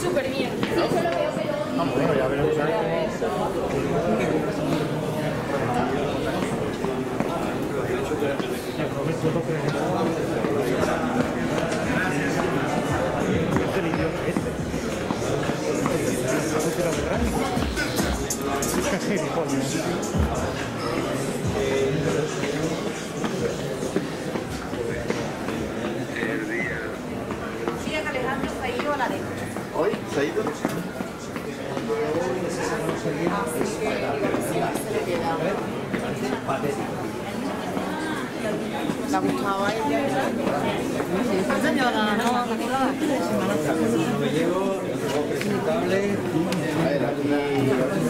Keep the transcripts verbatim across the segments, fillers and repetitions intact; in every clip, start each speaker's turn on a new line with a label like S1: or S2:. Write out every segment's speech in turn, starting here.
S1: súper bien.
S2: Vamos, bueno, ya veremos.
S1: Sí, Alejandro se ha ido a la de.
S3: ¿Hoy? ¿Se ha ido?
S1: ¿Le ha gustado a ella? ¿Cuántos años la nueva facultad?
S3: No me llevo, el presentable. A ver, aquí.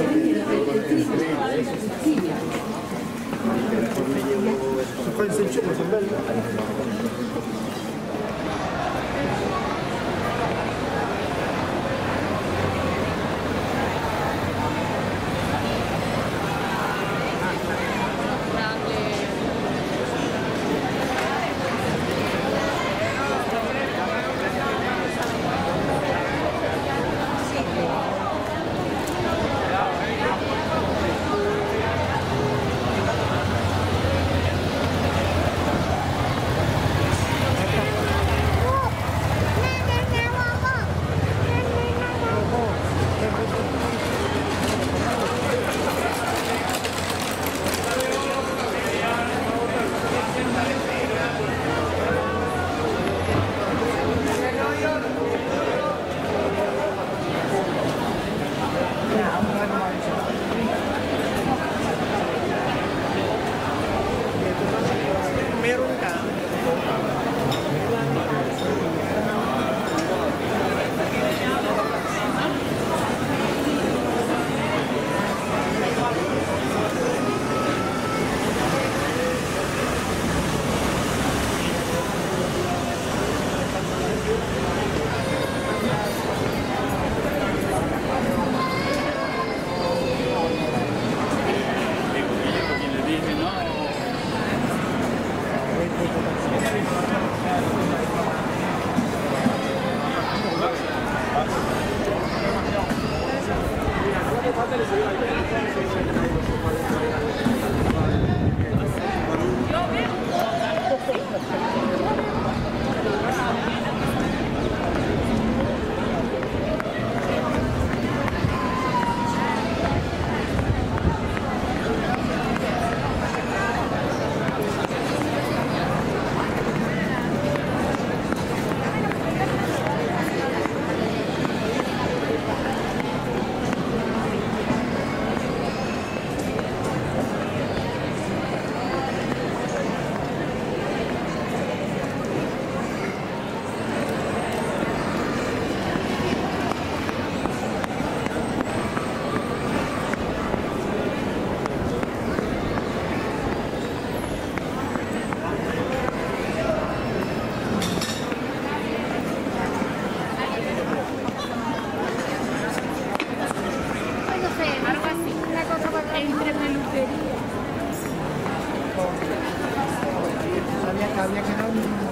S3: Fue en Senchuelo, en Belga.
S2: Había quedado un...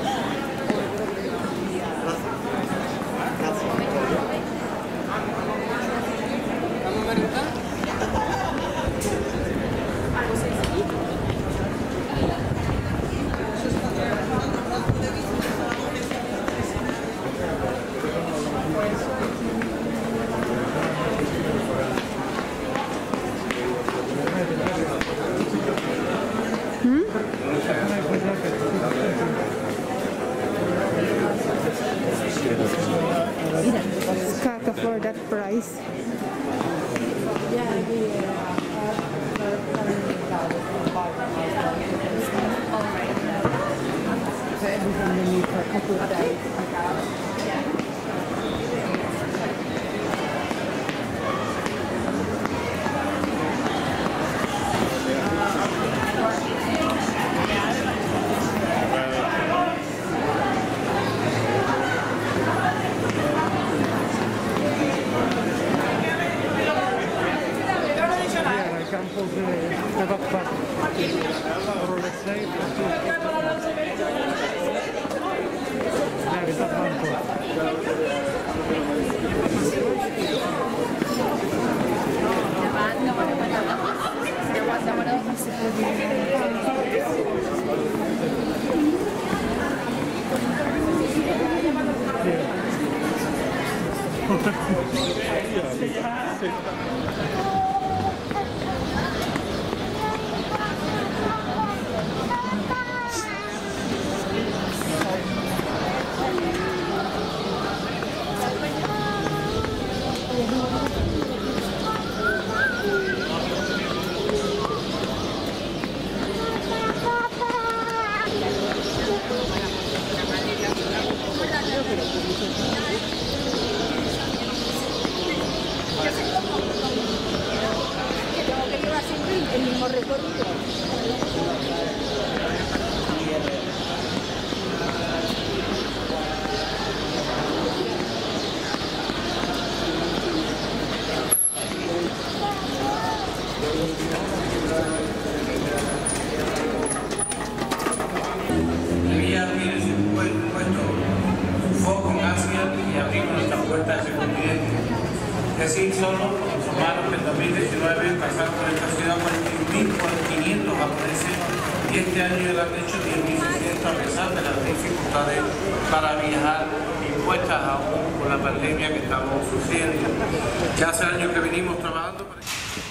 S4: Kaka for that price.
S2: So everything you need for a couple of days.
S5: Campos de, de backpack. Rolex Light. La que está
S2: El mismo recorrido.
S5: Debía abrir ese puesto un foco en Asia y abrir nuestra puerta a ese continente. Es decir, solo informaron que en dos mil diecinueve pasaron por esta ciudad cuarenta y un mil quinientos japoneses y este año ya han hecho diez mil seiscientos a pesar de las dificultades para viajar impuestas aún por la pandemia que estamos sufriendo. Ya hace años que venimos trabajando para...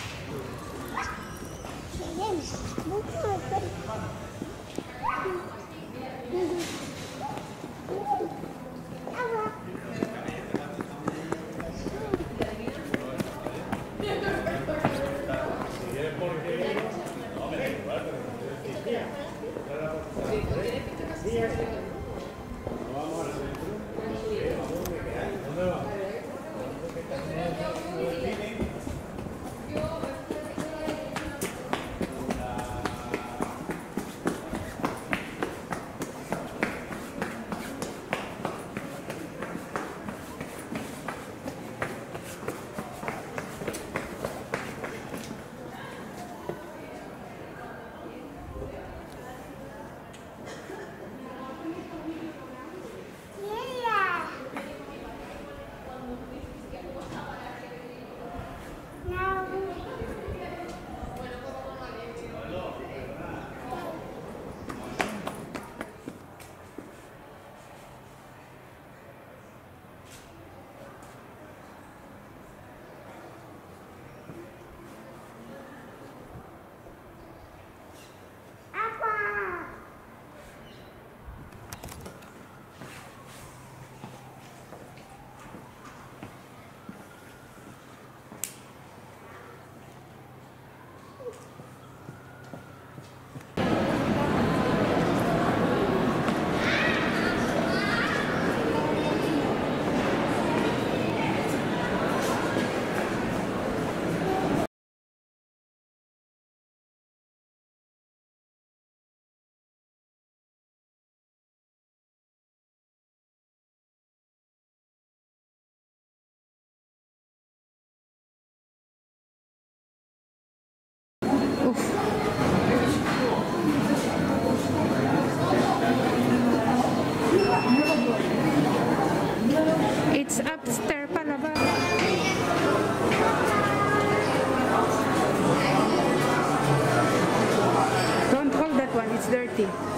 S4: It's upstairs pala ba? Don't hold that one, it's dirty.